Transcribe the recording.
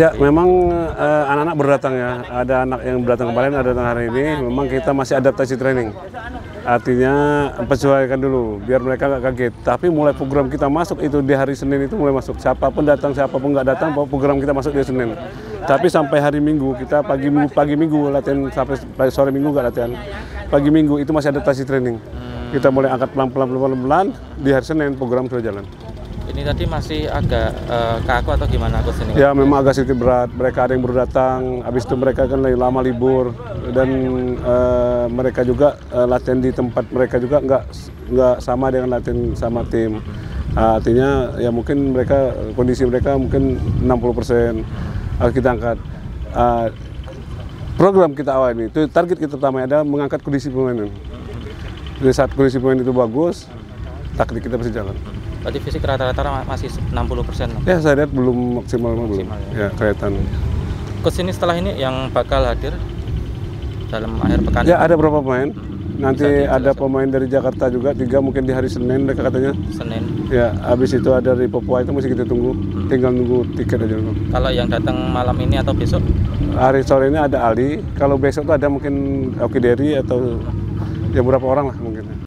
Ya, memang anak-anak berdatang ya. Ada anak yang berdatang kemarin, ada datang hari ini. Memang kita masih adaptasi training. Artinya menyesuaikan dulu, biar mereka nggak kaget. Tapi mulai program kita masuk itu di hari Senin itu mulai masuk. Siapapun datang, siapapun nggak datang, program kita masuk di Senin. Tapi sampai hari Minggu, kita pagi minggu latihan, sampai sore Minggu nggak latihan. Pagi Minggu itu masih adaptasi training. Kita mulai angkat pelan-pelan, di hari Senin program sudah jalan. Ini tadi masih agak kaku atau gimana coach ini? Ya memang agak sedikit berat. Mereka ada yang baru datang, habis itu mereka kan lama libur dan mereka juga latihan di tempat mereka juga nggak sama dengan latihan sama tim. Artinya ya mungkin kondisi mereka mungkin 60% harus kita angkat. Program kita awal ini itu target kita pertama adalah mengangkat kondisi pemain. Jadi saat kondisi pemain itu bagus, taktik kita pasti jalan. Berarti fisik rata-rata masih 60%? Ya saya lihat belum maksimal belum. Ya kelihatan. Coach ini setelah ini yang bakal hadir dalam akhir pekan? Ya ada beberapa pemain. Nanti ada pemain dari Jakarta juga, 3 mungkin di hari Senin mereka katanya. Senin. Ya habis itu ada dari Papua, itu masih kita tunggu. Tinggal nunggu tiket aja. Kalau yang datang malam ini atau besok? Hari sore ini ada Ali. Kalau besok tuh ada mungkin Oki Dery atau ya beberapa orang lah mungkin.